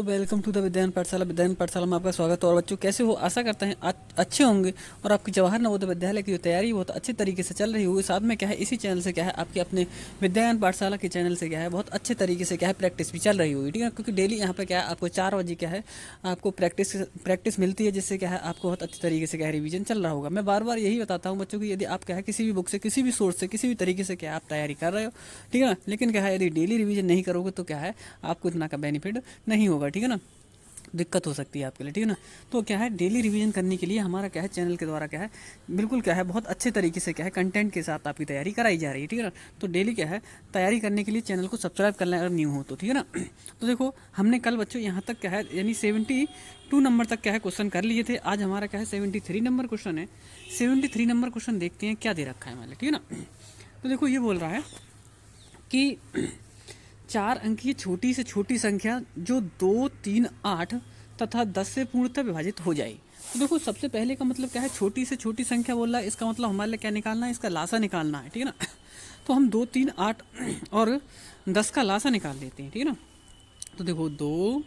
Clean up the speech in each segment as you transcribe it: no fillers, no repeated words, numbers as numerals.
Welcome to the विद्यागयान पाठशाला। विद्यागयान पाठशाला में आपका स्वागत है। और बच्चों कैसे हो, आशा करते हैं अच्छे होंगे और आपकी जवाहर नवोदय विद्यालय की जो तैयारी बहुत अच्छे तरीके से चल रही होगी। साथ में क्या है, इसी चैनल से क्या है, आपके अपने विद्यागयान पाठशाला के चैनल से क्या है, बहुत अच्छे तरीके से क्या है प्रैक्टिस भी चल रही होगी। ठीक है, क्योंकि डेली यहाँ पे क्या है, आपको 4 बजे क्या है आपको प्रैक्टिस मिलती है, जिससे क्या है आपको बहुत अच्छे तरीके से क्या है रिवीजन चल रहा होगा। मैं बार बार यही बताता हूँ बच्चों की, यदि आप क्या है किसी भी बुक से, किसी भी सोर्स से, किसी भी तरीके से क्या आप तैयारी कर रहे हो, ठीक है ना, लेकिन क्या है यदि डेली रिवीजन नहीं करोगे तो क्या है आपको इतना का बेनिफिट नहीं होगा। ठीक है ना, दिक्कत हो सकती है आपके लिए। ठीक है ना, तो क्या है डेली रिवीजन करने के लिए हमारा क्या है चैनल के द्वारा क्या है बिल्कुल क्या है बहुत अच्छे तरीके से क्या है कंटेंट के साथ आपकी तैयारी कराई जा रही है। ठीक है ना, तो डेली क्या है तैयारी करने के लिए चैनल को सब्सक्राइब कर लें अगर न्यू हो तो। ठीक है ना, तो देखो हमने कल बच्चों यहाँ तक क्या है यानी 72 नंबर तक क्या है क्वेश्चन कर लिए थे। आज हमारा क्या है 73 नंबर क्वेश्चन है। 73 नंबर क्वेश्चन देखते हैं क्या दे रखा है हमारे। ठीक है ना, तो देखो ये बोल रहा है कि 4 अंकीय छोटी से छोटी संख्या जो 2, 3, 8 तथा 10 से पूर्णतः विभाजित हो जाए। तो देखो सबसे पहले का मतलब क्या है, छोटी से छोटी संख्या बोल रहा है, इसका मतलब हमारे लिए क्या निकालना है, इसका लासा निकालना है। ठीक है ना, तो हम 2, 3, 8 और 10 का लासा निकाल लेते हैं। ठीक है ना, तो देखो 2,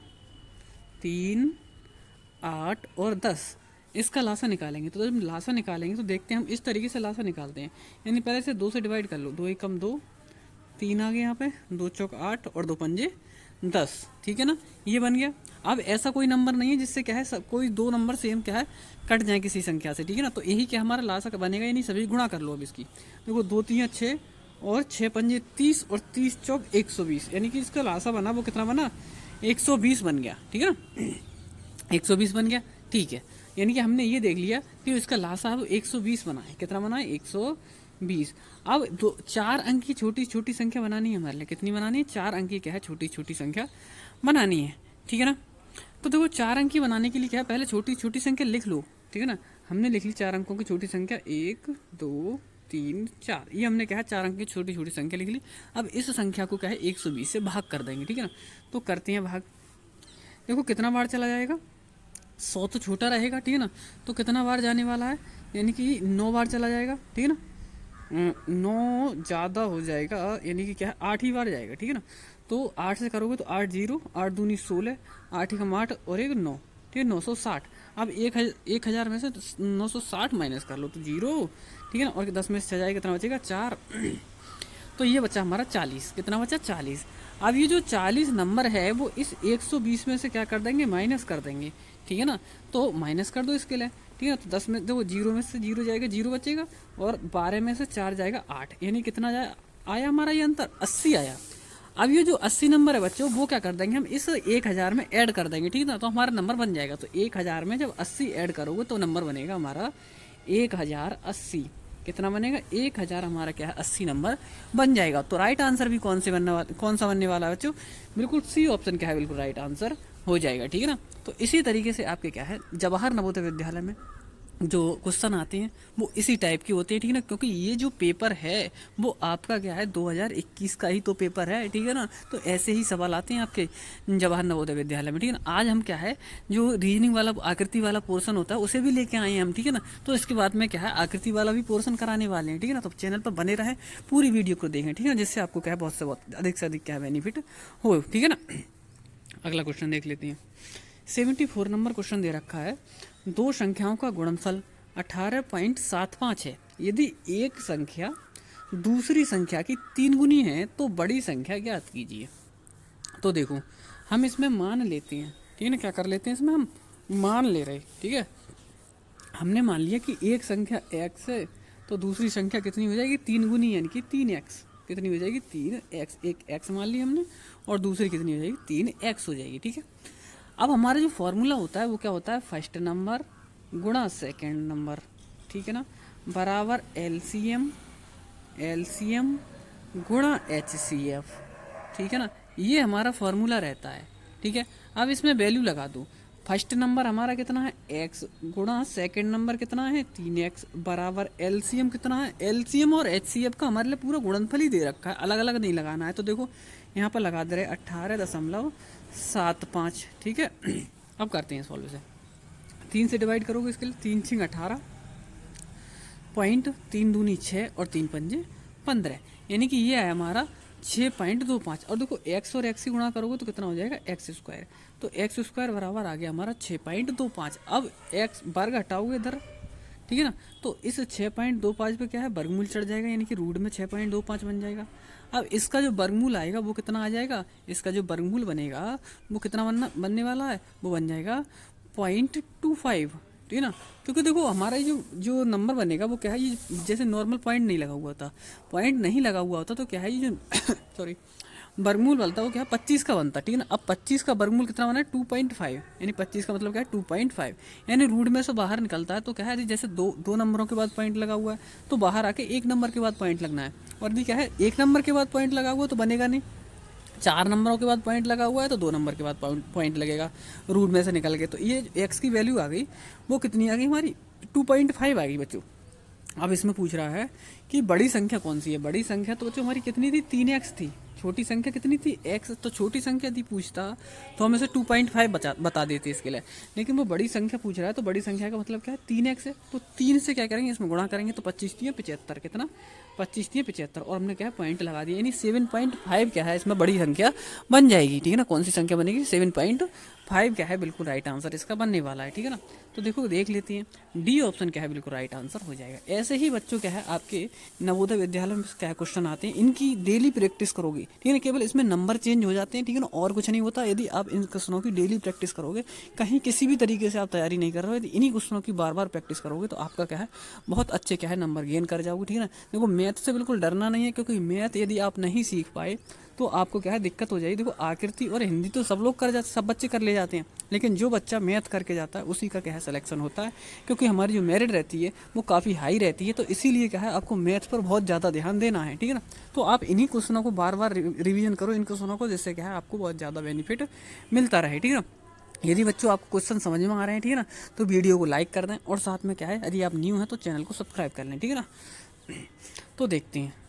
3, 8 और 10 इसका लासा निकालेंगे। तो जब लासा निकालेंगे तो देखते हैं हम इस तरीके से लासा निकालते हैं, यानी पहले से 2 से डिवाइड कर लो। 2 एकम 2, 3 आ गए यहाँ पे, 2 चौक 8 और 2 पंजे 10। ठीक है ना, ये बन गया। अब ऐसा कोई नंबर नहीं है जिससे क्या है कोई 2 नंबर सेम क्या है कट जाए किसी संख्या से। ठीक है ना, तो यही क्या हमारा लासा बनेगा, यानी सभी गुणा कर लो अब इसकी। देखो 2 3 6 और 6 पंजे 30 और 30 चौक 120, यानी कि इसका लासा बना वो कितना बना 120 बन गया। ठीक है ना, 120 बन गया। ठीक है, यानी कि हमने ये देख लिया कि इसका लासा अब 120 बना है। कितना बना है 120। अब 4 अंक की छोटी छोटी संख्या बनानी है हमारे लिए। कितनी बनानी है, 4 अंक की क्या है छोटी छोटी संख्या बनानी है। ठीक है ना, तो देखो 4 अंक की बनाने के लिए क्या है, पहले छोटी छोटी संख्या लिख लो। ठीक है ना, हमने लिख ली 4 अंकों की छोटी संख्या 1, 2, 3, 4। ये हमने क्या है 4 अंक की छोटी छोटी संख्या लिख ली। अब इस संख्या को क्या है 120 से भाग कर देंगे। ठीक है ना, तो करते हैं भाग। देखो कितना बार चला जाएगा, 100 तो छोटा रहेगा। ठीक है ना, तो कितना बार जाने वाला है, यानी कि 9 बार चला जाएगा। ठीक है ना, 9 ज़्यादा हो जाएगा, यानी कि क्या है 8 ही बार जाएगा। ठीक है ना, तो 8 से करोगे तो 8 0, 8 दूनी 16, 8 एकम 8 और 1 9। ठीक है, 960। अब 1000 में से 960 माइनस कर लो तो 0। ठीक है ना, और 10 में से जाएगा कितना बचेगा 4। तो ये बचा हमारा 40। कितना बचा 40। अब ये जो 40 नंबर है वो इस 120 में से क्या कर देंगे, माइनस कर देंगे। ठीक है ना, तो माइनस कर दो इसके लिए। ठीक है, तो 10 में देखो 0 में से 0 जाएगा, 0 बचेगा, और 12 में से 4 जाएगा 8, यानी कितना आया हमारा ये अंतर 80 आया। अब ये जो 80 नंबर है बच्चों वो क्या कर देंगे हम इस 1000 में ऐड कर देंगे। ठीक है ना, तो हमारा नंबर बन जाएगा। तो 1000 में जब 80 ऐड करोगे तो नंबर बनेगा हमारा 1080। कितना बनेगा 1000 हमारा क्या है 80 नंबर बन जाएगा। तो राइट आंसर भी कौन सा बनने वाला है बच्चों, बिल्कुल सी ऑप्शन क्या है बिल्कुल राइट आंसर हो जाएगा। ठीक है ना, तो इसी तरीके से आपके क्या है जवाहर नवोदय विद्यालय में जो क्वेश्चन आते हैं वो इसी टाइप की होते हैं। ठीक है ना, क्योंकि ये जो पेपर है वो आपका क्या है 2021 का ही तो पेपर है। ठीक है ना, तो ऐसे ही सवाल आते हैं आपके जवाहर नवोदय विद्यालय में। ठीक है ना, आज हम क्या है जो रीजनिंग वाला आकृति वाला पोर्शन होता है उसे भी लेके आए हैं हम। ठीक है ना, तो इसके बाद में क्या है आकृति वाला भी पोर्शन कराने वाले हैं। ठीक है ना, तो चैनल पर बने रहें, पूरी वीडियो को देखें। ठीक है ना, जिससे आपको क्या है बहुत से अधिक से अधिक क्या है बेनिफिट हो। ठीक है ना, अगला क्वेश्चन देख लेते हैं। 74 नंबर क्वेश्चन दे रखा है, 2 संख्याओं का गुणनफल 18.75 है। यदि एक संख्या दूसरी संख्या की 3 गुनी है तो बड़ी संख्या ज्ञात कीजिए। तो देखो हम इसमें मान लेते हैं। ठीक है ना, क्या कर लेते हैं इसमें हम मान ले रहे। ठीक है, हमने मान लिया कि एक संख्या x है तो दूसरी संख्या कितनी हो जाएगी 3 गुनी, यानी कि 3x। कितनी हो जाएगी 3x, एक x मान ली हमने और दूसरी कितनी हो जाएगी 3x हो जाएगी। ठीक है, अब हमारा जो फॉर्मूला होता है वो क्या होता है, फर्स्ट नंबर गुणा सेकंड नंबर। ठीक है ना, बराबर एलसीएम गुणा HCF। ठीक है ना, ये हमारा फॉर्मूला रहता है। ठीक है, अब इसमें वैल्यू लगा दो। फर्स्ट नंबर हमारा कितना है x गुणा सेकंड नंबर कितना है 3x बराबर एलसीएम कितना है, एलसीएम और HCF का हमारे लिए पूरा गुणनफल ही दे रखा है, अलग अलग नहीं लगाना है। तो देखो यहाँ पर लगा दे रहे 18.75। ठीक है, अब करते हैं सॉल्व से। 3 से डिवाइड करोगे इसके लिए, 3 6 18 पॉइंट, 3 दूनी 6 और 3 पंजे 15, यानी कि ये है हमारा 6.25। और देखो x और x से गुणा करोगे तो कितना हो जाएगा x स्क्वायर। तो x स्क्वायर बराबर आ गया हमारा 6.25। अब x वर्ग हटाओगे इधर, ठीक है ना, तो इस 6.25 पे क्या है वर्गमूल चढ़ जाएगा, यानी कि रूट में 6.25 बन जाएगा। अब इसका जो वर्गमूल आएगा वो कितना आ जाएगा, इसका जो वर्गमूल बनेगा वो कितना बनने वाला है, वो बन जाएगा 0.25, ठीक है ना। क्योंकि देखो हमारा ये जो नंबर बनेगा वो क्या है, ये जैसे नॉर्मल पॉइंट नहीं लगा हुआ था, पॉइंट नहीं लगा हुआ होता तो क्या है ये जो सॉरी वर्गमूल बनता है वो क्या है 25 का बनता, ठीक है ना। अब 25 का वर्गमूल कितना बना है 2.5, यानी 25 का मतलब क्या है 2.5, यानी रूट में से बाहर निकलता है तो क्या है जैसे दो नंबरों के बाद पॉइंट लगा हुआ है तो बाहर आके एक नंबर के बाद पॉइंट लगना है। और भी क्या है एक नंबर के बाद पॉइंट लगा हुआ तो बनेगा नहीं, 4 नंबरों के बाद पॉइंट लगा हुआ है तो 2 नंबर के बाद पॉइंट लगेगा रूट में से निकल के। तो ये एक्स की वैल्यू आ गई, वो कितनी आ गई हमारी 2.5 आ गई बच्चों। अब इसमें पूछ रहा है कि बड़ी संख्या कौन सी है। बड़ी संख्या तो बच्चों हमारी कितनी थी, 3x थी। छोटी संख्या कितनी थी, x। तो छोटी संख्या थी पूछता तो हम इसे 2.5 बता देते इसके लिए, लेकिन वो बड़ी संख्या पूछ रहा है तो बड़ी संख्या का मतलब क्या है 3x है। तो 3 से क्या करेंगे, इसमें गुणा करेंगे तो 25 3 75, कितना 25 3 75, और हमने क्या है पॉइंट लगा दिया, यानी 7.5 क्या है इसमें बड़ी संख्या बन जाएगी, ठीक है ना। कौन सी संख्या बनेगी, 7.5 क्या है बिल्कुल राइट आंसर इसका बनने वाला है, ठीक है ना। तो देखो देख लेते हैं डी ऑप्शन क्या है बिल्कुल राइट आंसर हो जाएगा। ऐसे ही बच्चों क्या है आपके नवोदय विद्यालय में क्या क्वेश्चन आते हैं, इनकी डेली प्रैक्टिस करोगे, ठीक है ना। केवल इसमें नंबर चेंज हो जाते हैं, ठीक है ना, और कुछ नहीं होता। यदि आप इन क्वेश्चनों की डेली प्रैक्टिस करोगे, कहीं किसी भी तरीके से आप तैयारी नहीं कर रहे हो, यदि इन्हीं क्वेश्चनों की बार बार प्रैक्टिस करोगे तो आपका क्या है बहुत अच्छे क्या है नंबर गेन कर जाओगे, ठीक है ना। देखो मैथ से बिल्कुल डरना नहीं है, क्योंकि मैथ यदि आप नहीं सीख पाए तो आपको क्या है दिक्कत हो जाएगी। देखो आकृति और हिंदी तो सब लोग कर जाते, सब बच्चे कर ले जाते हैं, लेकिन जो बच्चा मैथ करके जाता है उसी का क्या है सिलेक्शन होता है, क्योंकि हमारी जो मेरिट रहती है वो काफ़ी हाई रहती है। तो इसीलिए क्या है आपको मैथ पर बहुत ज़्यादा ध्यान देना है, ठीक है ना। तो आप इन्हीं क्वेश्चनों को बार बार रिवीजन करो, इन क्वेश्चनों को, जिससे क्या है आपको बहुत ज़्यादा बेनिफिट मिलता रहे, ठीक है ना। यदि बच्चों आपको क्वेश्चन समझ में आ रहे हैं, ठीक है ना, तो वीडियो को लाइक कर दें, और साथ में क्या है यदि आप न्यू हैं तो चैनल को सब्सक्राइब कर लें, ठीक है ना। तो देखते हैं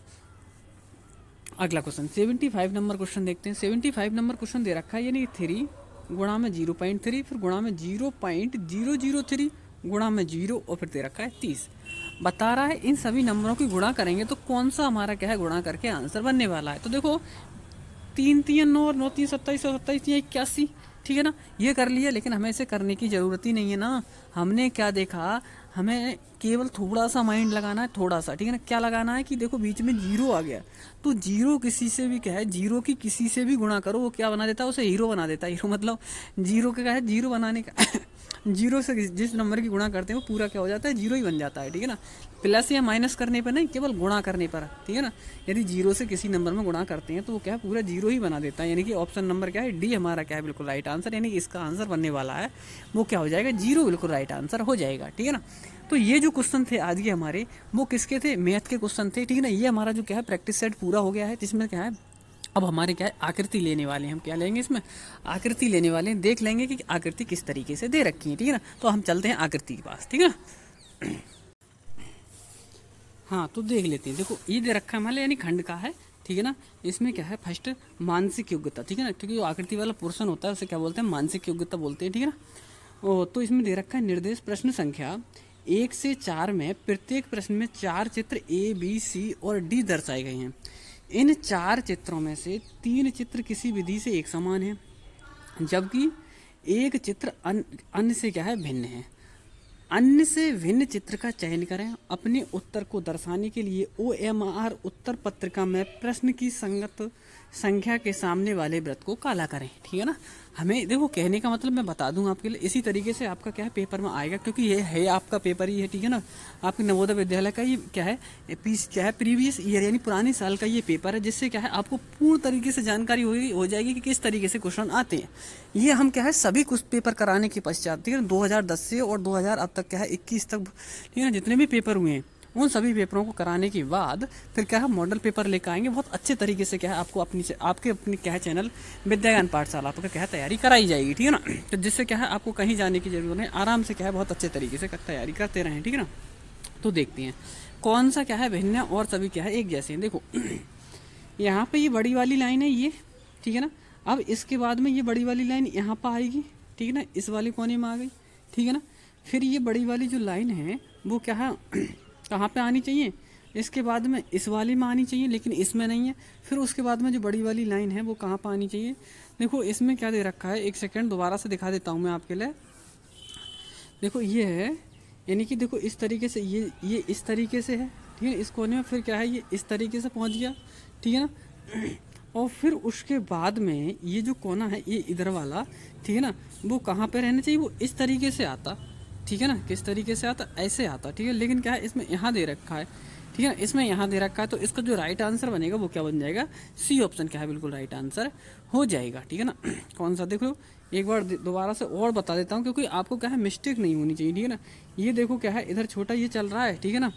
अगला क्वेश्चन, 75 नंबर क्वेश्चन देखते हैं। 75 नंबर क्वेश्चन दे रखा है, यानी 3 गुणा में 0.3, फिर गुणा में 0.003, गुणा में 0, और फिर दे रखा है 30। बता रहा है इन सभी नंबरों की गुणा करेंगे तो कौन सा हमारा क्या है गुणा करके आंसर बनने वाला है। तो देखो 3 3 9 और 9 3 27 और 27 3 81, ठीक है ना, ये कर लिया, लेकिन हमें इसे करने की ज़रूरत ही नहीं है ना। हमने क्या देखा, हमें केवल थोड़ा सा माइंड लगाना है, थोड़ा सा, ठीक है ना। क्या लगाना है कि देखो बीच में 0 आ गया, तो 0 किसी से भी क्या है, 0 की किसी से भी गुणा करो वो क्या बना देता है, उसे हीरो बना देता है। हीरो मतलब 0 का क्या है 0 बनाने का 0 से जिस नंबर की गुणा करते हैं वो पूरा क्या हो जाता है 0 ही बन जाता है, ठीक है ना। प्लस या माइनस करने पर नहीं, केवल गुणा करने पर, ठीक है ना। यदि 0 से किसी नंबर में गुणा करते हैं तो वो क्या है पूरा 0 ही बना देता है, यानी कि ऑप्शन नंबर क्या है डी हमारा क्या है बिल्कुल राइट आंसर, यानी कि इसका आंसर बनने वाला है वो क्या हो जाएगा 0 बिल्कुल राइट आंसर हो जाएगा, ठीक है ना। तो ये जो क्वेश्चन थे आज के हमारे वो किसके थे, मैथ के क्वेश्चन थे, ठीक है ना। ये हमारा जो क्या है प्रैक्टिस सेट पूरा हो गया है, जिसमें क्या है अब हमारे क्या है आकृति लेने वाले हैं। हम क्या लेंगे इसमें, आकृति लेने वाले हैं, देख लेंगे कि आकृति किस तरीके से दे रखी है, ठीक है ना। तो हम चलते हैं आकृति के पास, ठीक है ना। हाँ तो देख लेते हैं, देखो ये दे रखा है हमारे यानी खंड का है, ठीक है ना। इसमें क्या है फर्स्ट मानसिक योग्यता, ठीक है ना, क्योंकि जो आकृति वाला पोर्शन होता है उसे क्या बोलते हैं मानसिक योग्यता बोलते हैं, ठीक है ना। तो इसमें दे रखा है निर्देश प्रश्न संख्या 1 से 4 में प्रत्येक प्रश्न में 4 चित्र A, B, C और D दर्शाए गए हैं। इन 4 चित्रों में से 3 चित्र किसी विधि से एक समान है, जबकि एक चित्र अन्य से क्या है भिन्न है। अन्य से भिन्न चित्र का चयन करें। अपने उत्तर को दर्शाने के लिए OMR उत्तर पत्रिका में प्रश्न की संगत संख्या के सामने वाले वृत्त को काला करें, ठीक है ना। हमें देखो कहने का मतलब मैं बता दूं आपके लिए, इसी तरीके से आपका क्या है पेपर में आएगा, क्योंकि ये है आपका पेपर ही है, ठीक है ना। आपके नवोदय विद्यालय का ये क्या है प्रीवियस ईयर यानी पुराने साल का ये पेपर है, जिससे क्या है आपको पूर्ण तरीके से जानकारी हो जाएगी कि किस तरीके से क्वेश्चन आते हैं। ये हम क्या है सभी कुछ पेपर कराने के पश्चात, ठीक है ना, 2010 से और 2000 अब तक क्या है 21 तक, ठीक है ना, जितने भी पेपर हुए हैं उन सभी पेपरों को कराने के बाद फिर क्या है मॉडल पेपर लेकर आएंगे। बहुत अच्छे तरीके से क्या है आपको अपनी क्या है चैनल विद्याज्ञान पाठशाला आपका क्या है तैयारी कराई जाएगी, ठीक है ना। तो जिससे क्या है आपको कहीं जाने की जरूरत नहीं, आराम से क्या है बहुत अच्छे तरीके से तैयारी करते रहें, ठीक है ना। तो देखते हैं कौन सा क्या है भिन्न है और सभी क्या है एक जैसे हैं। देखो यहाँ पे ये बड़ी वाली लाइन है ये, ठीक है ना। अब इसके बाद में ये बड़ी वाली लाइन यहाँ पर आएगी, ठीक है ना, इस वाले कोने में आ गई, ठीक है ना। फिर ये बड़ी वाली जो लाइन है वो क्या है कहाँ पे आनी चाहिए, इसके बाद में इस वाली में आनी चाहिए, लेकिन इसमें नहीं है। फिर उसके बाद में जो बड़ी वाली लाइन है वो कहाँ पर आनी चाहिए? देखो इसमें क्या दे रखा है, एक सेकेंड दोबारा से दिखा देता हूँ मैं आपके लिए। देखो ये है, यानी कि देखो इस तरीके से ये इस तरीके से है, ठीक है, इस कोने में। फिर क्या है, ये इस तरीके से पहुँच गया, ठीक है ना। और फिर उसके बाद में ये जो कोना है ये इधर वाला, ठीक है ना, वो कहाँ पे रहना चाहिए? वो इस तरीके से आता, ठीक है ना। किस तरीके से आता? ऐसे आता, ठीक है। लेकिन क्या है, इसमें यहाँ दे रखा है, ठीक है, इसमें यहाँ दे रखा है। तो इसका जो राइट आंसर बनेगा वो क्या बन जाएगा? सी ऑप्शन क्या है, बिल्कुल राइट आंसर हो जाएगा, ठीक है ना। कौन सा? देख लो एक बार दोबारा से और बता देता हूँ, क्योंकि आपको क्या है मिस्टेक नहीं होनी चाहिए, ठीक है ना। ये देखो क्या है, इधर छोटा ये चल रहा है, ठीक है ना,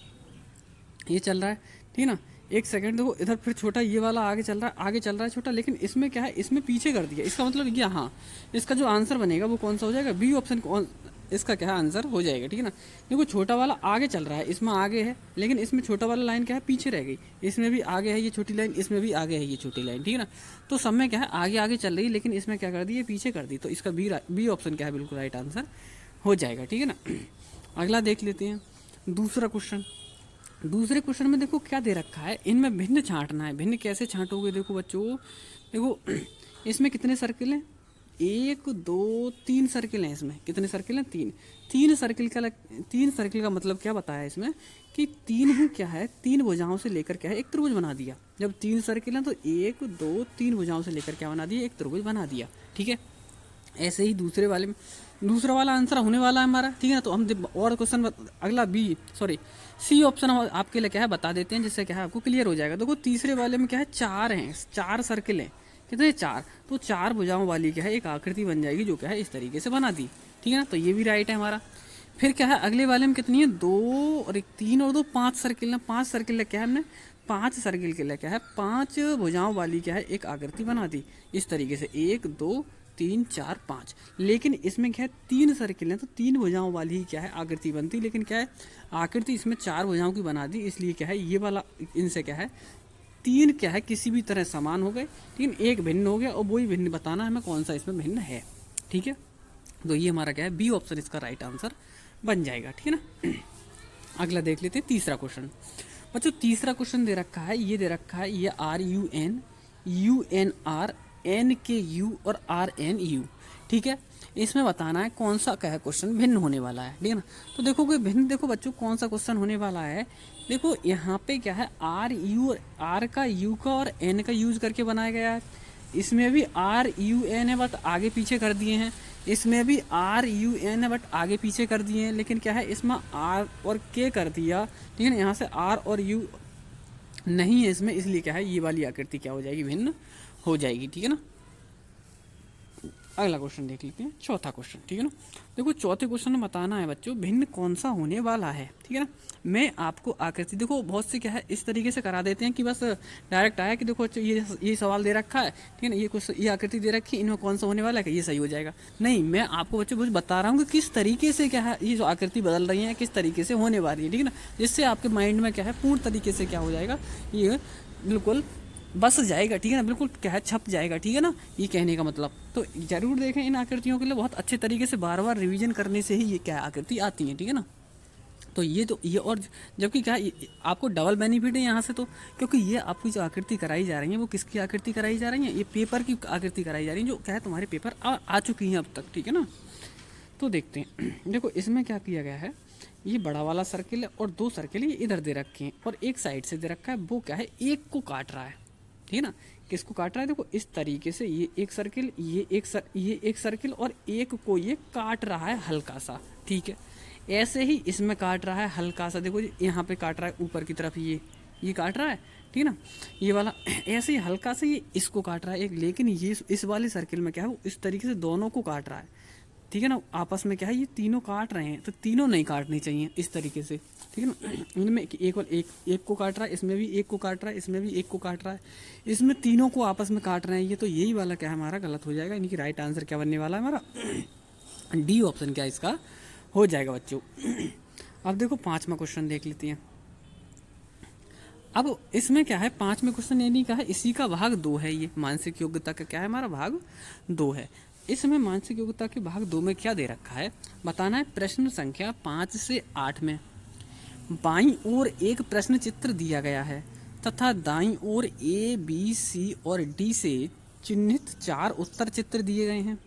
ये चल रहा है, ठीक है ना। एक सेकंड देखो, इधर फिर छोटा ये वाला आगे चल रहा है छोटा, लेकिन इसमें क्या है, इसमें पीछे कर दिया। इसका मतलब ये, हाँ, इसका जो आंसर बनेगा वो कौन सा हो जाएगा? बी ऑप्शन इसका क्या है आंसर हो जाएगा, ठीक है ना। देखो छोटा वाला आगे चल रहा है, इसमें आगे है, लेकिन इसमें छोटा वाला लाइन क्या है, पीछे रह गई। इसमें भी आगे है ये छोटी लाइन, इसमें भी आगे है ये छोटी लाइन, ठीक है ना। तो सब में क्या है, आगे आगे चल रही है, लेकिन इसमें क्या कर दी, ये पीछे कर दी। तो इसका बी ऑप्शन क्या है, बिल्कुल राइट आंसर हो जाएगा, ठीक है ना। अगला देख लेते हैं, दूसरा क्वेश्चन। दूसरे क्वेश्चन में देखो क्या दे रखा है, इनमें भिन्न छांटना है। भिन्न कैसे छांटोगे? देखो बच्चों, देखो इसमें कितने सर्किल हैं? 1 2 3 सर्किल हैं। इसमें कितने सर्किल हैं? 3। तीन सर्किल का मतलब क्या बताया इसमें कि 3 ही क्या है, 3 भुजाओं से लेकर क्या है, एक त्रिभुज बना दिया। जब 3 सर्किल हैं तो 1 2 3 भुजाओं से लेकर क्या बना दिया, एक त्रिभुज बना दिया, ठीक है। ऐसे ही दूसरे वाले में दूसरा वाला आंसर होने वाला है हमारा, ठीक है ना। तो हम और क्वेश्चन अगला सी ऑप्शन हम आपके लिए क्या है बता देते हैं, जिससे क्या है आपको क्लियर हो जाएगा। देखो तीसरे वाले में क्या है, 4 हैं, 4 सर्किल हैं। कितने? 4। तो 4 भुजाओं वाली क्या है एक आकृति बन जाएगी, जो क्या है इस तरीके से बना दी, ठीक है ना। तो ये भी राइट है हमारा। फिर क्या है अगले वाले में कितनी है, 2 और 1 3 और 2 5 सर्किल है। 5 सर्किल क्या है, हमने 5 सर्किल के लिए क्या है 5 भुजाओं वाली क्या है एक आकृति बना दी इस तरीके से, 1 2 3 4 5। लेकिन इसमें क्या है 3 सर्किल हैं, तो 3 भुजाओं वाली ही क्या है आकृति बनती। लेकिन क्या है आकृति इसमें 4 भुजाओं की बना दी, इसलिए क्या है ये वाला इनसे क्या है 3 क्या है किसी भी तरह समान हो गए, लेकिन एक भिन्न हो गया, और वही भिन्न बताना हमें कौन सा इसमें भिन्न है, ठीक है। तो ये हमारा क्या है बी ऑप्शन इसका राइट आंसर बन जाएगा, ठीक है ना। अगला देख लेते हैं तीसरा क्वेश्चन। बच्चों तीसरा क्वेश्चन दे रखा है, ये दे रखा है ये RUN UNR NKU और RNU, ठीक है। इसमें बताना है कौन सा क्या है क्वेश्चन भिन्न होने वाला है, ठीक है ना। तो देखो कोई भिन्न, देखो बच्चों कौन सा क्वेश्चन होने वाला है। देखो यहाँ पे क्या है R का U का और N का यूज करके बनाया गया है। इसमें भी RUN है बट आगे पीछे कर दिए हैं, इसमें भी RUN है बट आगे पीछे कर दिए हैं। लेकिन क्या है इसमें R और K कर दिया, ठीक है ना। यहाँ से R और U नहीं है इसमें, इसलिए क्या है ये वाली आकृति क्या हो जाएगी, भिन्न हो जाएगी, ठीक है ना। अगला क्वेश्चन देख लेते हैं, चौथा क्वेश्चन, ठीक है ना। देखो चौथे क्वेश्चन में बताना है बच्चों भिन्न कौन सा होने वाला है, ठीक है ना। मैं आपको आकृति, देखो बहुत से क्या है इस तरीके से करा देते हैं कि बस डायरेक्ट आया कि देखो ये सवाल दे रखा है, ठीक है ना, ये आकृति दे रखी है, इनमें कौन सा होने वाला है, ये सही हो जाएगा। नहीं, मैं आपको बच्चों कुछ बता रहा हूँ कि किस तरीके से क्या है ये जो आकृति बदल रही है, किस तरीके से होने वाली है, ठीक है ना। जिससे आपके माइंड में क्या है पूर्ण तरीके से क्या हो जाएगा, ये बिल्कुल बस जाएगा, ठीक है ना, बिल्कुल क्या है छप जाएगा, ठीक है ना, ये कहने का मतलब। तो जरूर देखें इन आकृतियों के लिए बहुत अच्छे तरीके से बार बार रिवीजन करने से ही ये क्या आकृति आती है, ठीक है ना। तो ये और जबकि क्या आपको डबल बेनिफिट है यहाँ से, तो क्योंकि ये आपकी जो आकृति कराई जा रही है वो किसकी आकृति कराई जा रही है, ये पेपर की आकृति कराई जा रही है, जो क्या है तुम्हारे पेपर आ चुकी हैं अब तक, ठीक है ना। तो देखते हैं, देखो इसमें क्या किया गया है, ये बड़ा वाला सर्किल है और 2 सर्किल ये इधर दे रखे हैं और एक साइड से दे रखा है, वो क्या है एक को काट रहा है, ठीक है ना। किसको काट रहा है, देखो इस तरीके से ये एक सर्किल, ये एक सर्किल और एक को ये काट रहा है हल्का सा, ठीक है। ऐसे ही इसमें काट रहा है हल्का सा, देखो यहाँ पे काट रहा है ऊपर की तरफ, ये काट रहा है, ठीक है ना, ये वाला। ऐसे ही हल्का से ये इसको काट रहा है एक, लेकिन ये इस वाले सर्किल में क्या है वो इस तरीके से दोनों को काट रहा है, ठीक है ना। आपस में क्या है ये तीनों काट रहे हैं, तो तीनों नहीं काटनी चाहिए इस तरीके से, ठीक है ना। इनमें एक को काट रहा है, इसमें भी एक को काट रहा है, इसमें भी एक को काट रहा है, इसमें तीनों को आपस में काट रहे हैं ये। तो यही वाला क्या है हमारा गलत हो जाएगा, यानी कि राइट आंसर क्या बनने वाला है हमारा, डी ऑप्शन क्या इसका हो जाएगा बच्चों। अब देखो 5वां क्वेश्चन देख लेते हैं। अब इसमें क्या है 5वें क्वेश्चन यानी क्या है इसी का भाग 2 है, ये मानसिक योग्यता का क्या है हमारा भाग 2 है। इसमें मानसिक योग्यता के भाग 2 में क्या दे रखा है बताना है। प्रश्न संख्या 5 से 8 में बाईं ओर एक प्रश्न चित्र दिया गया है तथा दाईं ओर ए, बी, सी और डी से चिन्हित 4 उत्तर चित्र दिए गए हैं।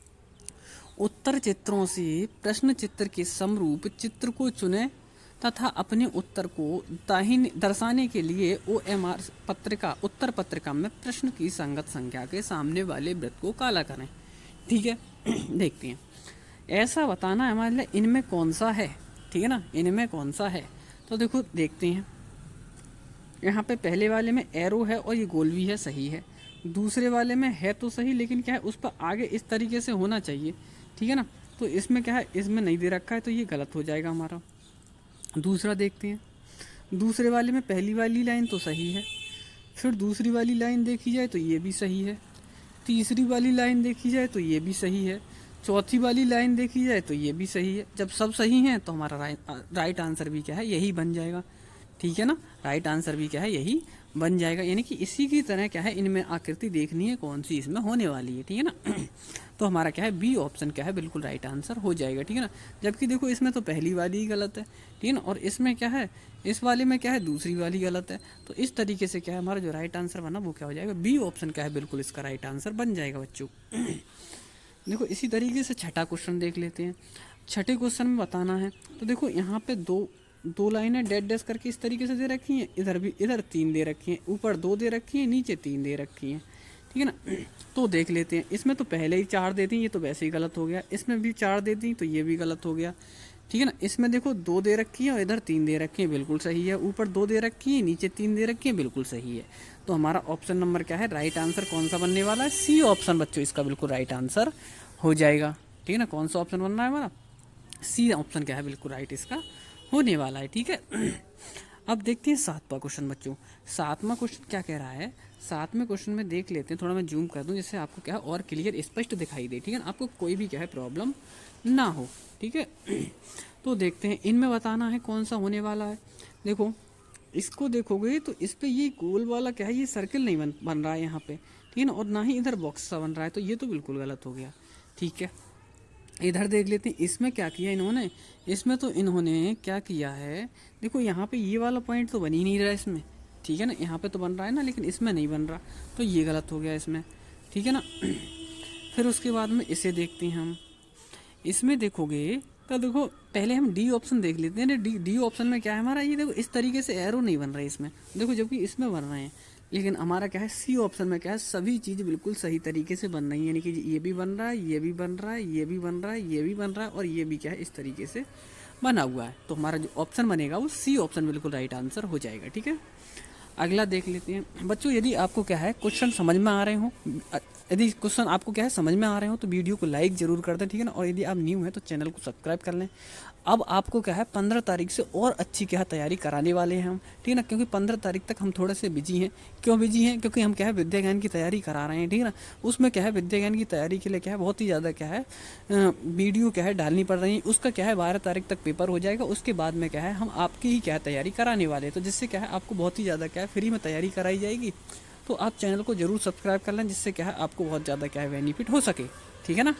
उत्तर चित्रों से प्रश्न चित्र के समरूप चित्र को चुनें तथा अपने उत्तर को दाहिने दर्शाने के लिए OMR पत्रिका उत्तर पत्रिका में प्रश्न की संगत संख्या के सामने वाले वृत्त को काला करें। ठीक है, देखते हैं। ऐसा बताना है हमारे लिए इनमें कौन सा है, ठीक है ना, इनमें कौन सा है। तो देखो देखते हैं, यहाँ पे पहले वाले में एरो है और ये गोल भी है, सही है। दूसरे वाले में है तो सही, लेकिन क्या है उस पर आगे इस तरीके से होना चाहिए, ठीक है ना। तो इसमें क्या है, इसमें नहीं दे रखा है तो ये गलत हो जाएगा हमारा। दूसरा देखते हैं, दूसरे वाले में पहली वाली लाइन तो सही है, फिर दूसरी वाली लाइन देखी जाए तो ये भी सही है, तीसरी वाली लाइन देखी जाए तो ये भी सही है, चौथी वाली लाइन देखी जाए तो ये भी सही है। जब सब सही हैं तो हमारा राइट आंसर भी क्या है, यही बन जाएगा, ठीक है ना। राइट आंसर भी क्या है, यही बन जाएगा। यानी कि इसी की तरह क्या है, इनमें आकृति देखनी है कौन सी इसमें होने वाली है, ठीक है ना। तो हमारा क्या है, बी ऑप्शन क्या है, बिल्कुल राइट आंसर हो जाएगा, ठीक है ना। जबकि देखो इसमें तो पहली वाली ही गलत है, ठीक है ना, और इसमें क्या है, इस वाले में क्या है, दूसरी वाली गलत है। तो इस तरीके से क्या है, हमारा जो राइट आंसर बना वो क्या हो जाएगा, बी ऑप्शन क्या है, बिल्कुल इसका राइट आंसर बन जाएगा बच्चों। देखो इसी तरीके से छठा क्वेश्चन देख लेते हैं। छठे क्वेश्चन में बताना है, तो देखो यहाँ पे दो लाइनें डैश डैश करके इस तरीके से दे रखी हैं, इधर भी, इधर 3 दे रखी हैं, ऊपर 2 दे रखी हैं, नीचे 3 दे रखी हैं, ठीक है ना। तो देख लेते हैं, इसमें तो पहले ही 4 दे दी, ये तो वैसे ही गलत हो गया। इसमें भी 4 दे दी तो ये भी गलत हो गया, ठीक है ना। इसमें देखो 2 दे रखी है और इधर 3 दे रखी है, बिल्कुल सही है। ऊपर 2 दे रखी है, नीचे 3 दे रखी है, बिल्कुल सही है। तो हमारा ऑप्शन नंबर क्या है, राइट आंसर कौन सा बनने वाला है, सी ऑप्शन बच्चों इसका बिल्कुल राइट आंसर हो जाएगा, ठीक है ना। कौन सा ऑप्शन बन रहा है हमारा, सी ऑप्शन क्या है, बिल्कुल राइट इसका होने वाला है, ठीक है। अब देखते हैं 7वां क्वेश्चन बच्चों। 7वां क्वेश्चन क्या कह रहा है, 7वें क्वेश्चन में देख लेते हैं, थोड़ा मैं जूम कर दूं जिससे आपको क्या है और क्लियर स्पष्ट दिखाई दे, ठीक है ना, आपको कोई भी क्या है प्रॉब्लम ना हो, ठीक है। तो देखते हैं, इनमें बताना है कौन सा होने वाला है। देखो इसको देखोगे तो इस पे ये गोल वाला क्या है, ये सर्किल नहीं बन रहा है यहाँ पे, ठीक है ना, और ना ही इधर बॉक्स सा बन रहा है, तो ये तो बिल्कुल गलत हो गया, ठीक है। इधर देख लेते हैं, इसमें क्या किया इन्होंने, इसमें तो इन्होंने क्या किया है, देखो यहाँ पे ये वाला पॉइंट तो बन ही नहीं रहा है इसमें, ठीक है ना। यहाँ पे तो बन रहा है ना, लेकिन इसमें नहीं बन रहा, तो ये गलत हो गया इसमें, ठीक है ना। फिर उसके बाद में इसे देखते हैं हम, इसमें देखोगे तो देखो पहले हम डी ऑप्शन देख लेते हैं। डी ऑप्शन में क्या है हमारा, ये देखो इस तरीके से एरो नहीं बन रहा है इसमें, देखो जबकि इसमें बन रहे हैं, लेकिन हमारा क्या है, सी ऑप्शन में क्या है, सभी चीज़ बिल्कुल सही तरीके से बन रही है। यानी कि ये भी बन रहा है, ये भी बन रहा है, ये भी बन रहा है, ये भी बन रहा है, और ये भी क्या है इस तरीके से बना हुआ है। तो हमारा जो ऑप्शन बनेगा वो सी ऑप्शन बिल्कुल राइट आंसर हो जाएगा, ठीक है। अगला देख लेते हैं बच्चों, यदि आपको क्या है क्वेश्चन समझ में आ रहे हो, यदि क्वेश्चन आपको क्या है समझ में आ रहे हो तो वीडियो को लाइक जरूर कर दें, ठीक है ना। और यदि आप न्यू हैं तो चैनल को सब्सक्राइब कर लें। अब आपको क्या है 15 तारीख से और अच्छी क्या है तैयारी कराने वाले हैं हम, ठीक है ना, क्योंकि 15 तारीख तक हम थोड़े से बिजी हैं। क्यों बिजी हैं, क्योंकि हम क्या है विद्या ज्ञान की तैयारी करा रहे हैं, ठीक है ना। उसमें क्या है विद्या ज्ञान की तैयारी के लिए क्या है बहुत ही ज़्यादा क्या है वीडियो क्या है डालनी पड़ रही है। उसका क्या है 12 तारीख तक पेपर हो जाएगा, उसके बाद में क्या है हम आपकी ही क्या है तैयारी कराने वाले हैं। तो जिससे क्या है आपको बहुत ही ज़्यादा क्या है फ्री में तैयारी कराई जाएगी। तो आप चैनल को जरूर सब्सक्राइब कर लें, जिससे क्या है आपको बहुत ज़्यादा क्या है बेनिफिट हो सके, ठीक है ना।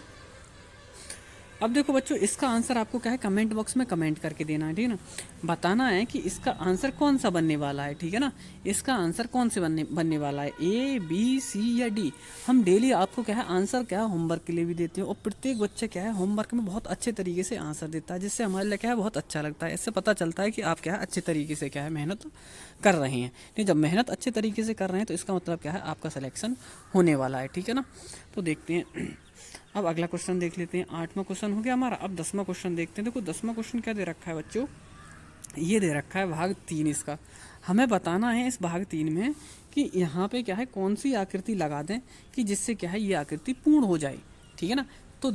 अब देखो बच्चों, इसका आंसर आपको क्या है कमेंट बॉक्स में कमेंट करके देना है, ठीक है ना। बताना है कि इसका आंसर कौन सा बनने वाला है, ठीक है ना। इसका आंसर कौन से बनने वाला है, ए, बी, सी या डी। हम डेली आपको क्या है आंसर क्या है होमवर्क के लिए भी देते हैं, और प्रत्येक बच्चे क्या है होमवर्क में बहुत अच्छे तरीके से आंसर देता है, जिससे हमारे लिए क्या है बहुत अच्छा लगता है। इससे पता चलता है कि आप क्या है अच्छे तरीके से क्या है मेहनत कर रहे हैं, ठीक। जब मेहनत अच्छे तरीके से कर रहे हैं तो इसका मतलब क्या है आपका सिलेक्शन होने वाला है, ठीक है ना। तो देखते हैं, अब अगला क्वेश्चन देख लेते हैं। 8वां क्वेश्चन हो गया हमारा। अब 10वां क्वेश्चन देखते हैं। देखो 10वां क्वेश्चन क्या दे रखा है बच्चों, ये दे रखा है भाग 3 इसका। हमें बताना है इस भाग 3 में कि यहाँ पे क्या है कौन सी आकृति लगा दें कि जिससे क्या है ये आकृति पूर्ण हो जाए, ठीक है ना। तो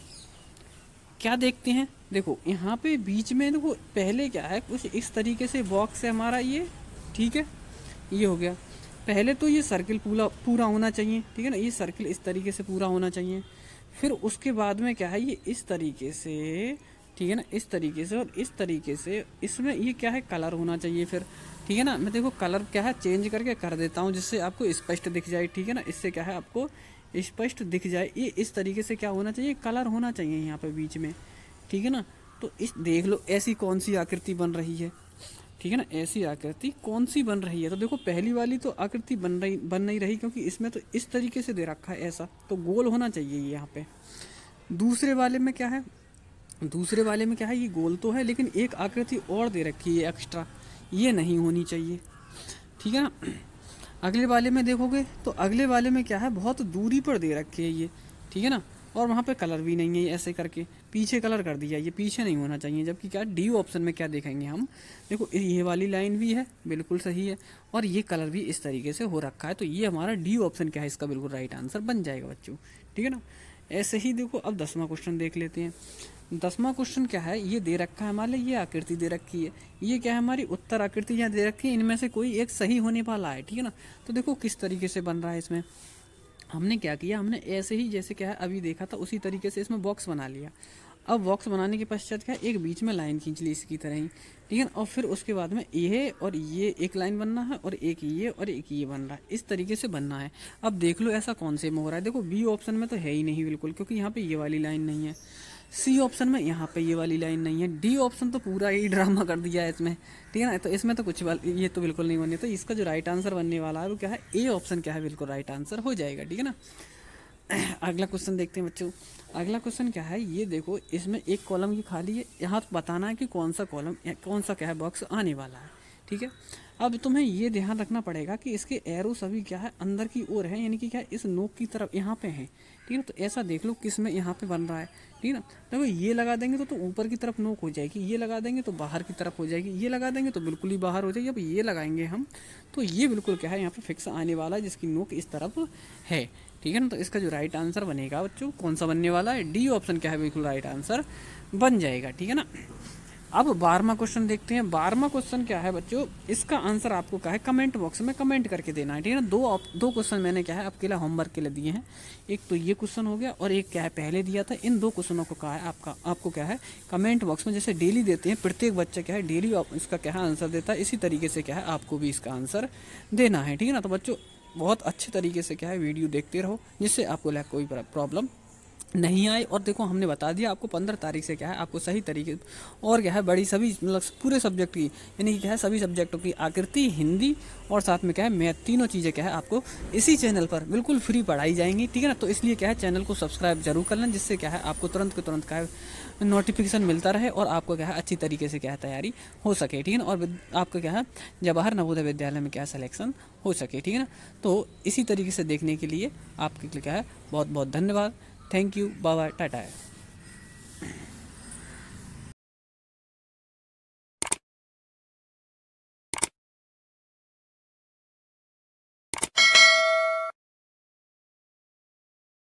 क्या देखते हैं, देखो यहाँ पे बीच में देखो पहले क्या है कुछ इस तरीके से बॉक्स है हमारा ये, ठीक है, ये हो गया। पहले तो ये सर्किल पूरा होना चाहिए, ठीक है ना, ये सर्किल इस तरीके से पूरा होना चाहिए। फिर उसके बाद में क्या है ये इस तरीके से, ठीक है ना, इस तरीके से और इस तरीके से, इसमें ये क्या है कलर होना चाहिए फिर, ठीक है ना। मैं देखो कलर क्या है चेंज करके कर देता हूँ जिससे आपको स्पष्ट दिख जाए, ठीक है ना। इससे क्या है आपको स्पष्ट दिख जाए, ये इस तरीके से क्या होना चाहिए, कलर होना चाहिए यहाँ पे बीच में, ठीक है ना। तो इस देख लो ऐसी कौन सी आकृति बन रही है, ठीक है ना। ऐसी आकृति कौन सी बन रही है, तो देखो पहली वाली तो आकृति बन नहीं रही, क्योंकि इसमें तो इस तरीके से दे रखा है ऐसा, तो गोल होना चाहिए ये यहाँ पे। दूसरे वाले में क्या है, दूसरे वाले में क्या है, ये गोल तो है लेकिन एक आकृति और दे रखी है एक्स्ट्रा, ये नहीं होनी चाहिए, ठीक है ना। अगले वाले में देखोगे तो अगले वाले में क्या है, बहुत दूरी पर दे रखी है ये, ठीक है ना, और वहाँ पे कलर भी नहीं है, ऐसे करके पीछे कलर कर दिया, ये पीछे नहीं होना चाहिए। जबकि क्या डी ऑप्शन में क्या देखेंगे हम, देखो ये वाली लाइन भी है बिल्कुल सही है, और ये कलर भी इस तरीके से हो रखा है, तो ये हमारा डी ऑप्शन क्या है, इसका बिल्कुल राइट आंसर बन जाएगा बच्चों, ठीक है ना। ऐसे ही देखो अब 10वां क्वेश्चन देख लेते हैं। 10वां क्वेश्चन क्या है, ये दे रखा है हमारे, ये आकृति दे रखी है, ये क्या है हमारी उत्तर आकृति यहाँ दे रखी है, इनमें से कोई एक सही होने वाला है, ठीक है ना। तो देखो किस तरीके से बन रहा है, इसमें हमने क्या किया, हमने ऐसे ही जैसे क्या है अभी देखा था उसी तरीके से इसमें बॉक्स बना लिया। अब बॉक्स बनाने के पश्चात क्या है, एक बीच में लाइन खींच ली इसकी तरह ही, ठीक है ना, और फिर उसके बाद में ये और ये एक लाइन बनना है, और एक ये और एक ये बन रहा है, इस तरीके से बनना है। अब देख लो ऐसा कौन से में हो रहा है, देखो बी ऑप्शन में तो है ही नहीं बिल्कुल, क्योंकि यहाँ पे ये वाली लाइन नहीं है, सी ऑप्शन में यहाँ पे ये वाली लाइन नहीं है, डी ऑप्शन तो पूरा ही ड्रामा कर दिया है इसमें, ठीक है ना, तो इसमें तो कुछ ये तो बिल्कुल नहीं बने, तो इसका जो राइट आंसर बनने वाला है वो क्या है, ए ऑप्शन क्या है, बिल्कुल राइट आंसर हो जाएगा, ठीक है ना। अगला क्वेश्चन देखते हैं बच्चों। अगला क्वेश्चन क्या है, ये देखो इसमें एक कॉलम की खाली है, यहाँ बताना है कि कौन सा कॉलम कौन सा क्या है बॉक्स आने वाला है, ठीक है। अब तुम्हें ये ध्यान रखना पड़ेगा कि इसके एरो सभी क्या है अंदर की ओर है, यानी कि क्या है इस नोक की तरफ यहाँ पे है, ठीक है। तो ऐसा देख लो किस में यहाँ पे बन रहा है, ठीक है ना। देखो ये लगा देंगे तो ऊपर की तरफ नोक हो जाएगी, ये लगा देंगे तो बाहर की तरफ हो जाएगी, ये लगा देंगे तो बिल्कुल ही बाहर हो जाएगी। अब ये लगाएंगे हम तो ये बिल्कुल क्या है यहाँ पे फिक्स आने वाला है, जिसकी नोक इस तरफ है, ठीक है ना। तो इसका जो राइट आंसर बनेगा बच्चों कौन सा बनने वाला है, डी ऑप्शन क्या है, बिल्कुल राइट आंसर बन जाएगा, ठीक है ना। अब 12वां क्वेश्चन देखते हैं। 12वां क्वेश्चन क्या है बच्चों, इसका आंसर आपको क्या है कमेंट बॉक्स में कमेंट करके देना है, ठीक है ना। दो क्वेश्चन मैंने क्या है आपके लिए होमवर्क के लिए दिए हैं, एक तो ये क्वेश्चन हो गया और एक क्या है पहले दिया था। इन 2 क्वेश्चनों को क्या है आपको क्या है कमेंट बॉक्स में, जैसे डेली देते हैं प्रत्येक बच्चा क्या है डेली इसका क्या है आंसर देता है, इसी तरीके से क्या है आपको भी इसका आंसर देना है, ठीक है ना। तो बच्चों बहुत अच्छे तरीके से क्या है वीडियो देखते रहो, जिससे आपको कोई प्रॉब्लम नहीं आए। और देखो हमने बता दिया आपको 15 तारीख से क्या है आपको सही तरीके और क्या है बड़ी सभी मतलब पूरे सब्जेक्ट की, यानी कि क्या है सभी सब्जेक्टों की आकृति, हिंदी और साथ में क्या है मैथ, तीनों चीज़ें क्या है आपको इसी चैनल पर बिल्कुल फ्री पढ़ाई जाएंगी, ठीक है ना। तो इसलिए क्या है चैनल को सब्सक्राइब जरूर कर लें, जिससे क्या है आपको तुरंत के तुरंत क्या है नोटिफिकेशन मिलता रहे और आपको क्या है अच्छी तरीके से क्या है तैयारी हो सके, ठीक है ना। और आपका क्या है जवाहर नवोदय विद्यालय में क्या है सिलेक्शन हो सके, ठीक है ना। तो इसी तरीके से देखने के लिए आपके लिए क्या है बहुत बहुत धन्यवाद। Thank you, bye bye, Tata.